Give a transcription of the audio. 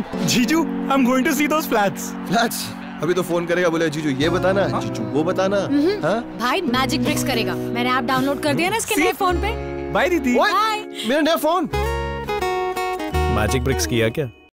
जीजू, I'm going to see those flats. Flats? अभी तो फोन करेगा, बोले जीजू ये बताना, जीजू वो बताना। हाँ? भाई मैजिक ब्रिक्स करेगा। मैंने ऐप डाउनलोड कर दिया ना इसके नए फोन पे। बाय दीदी। मेरा नया फोन। मैजिक ब्रिक्स किया क्या?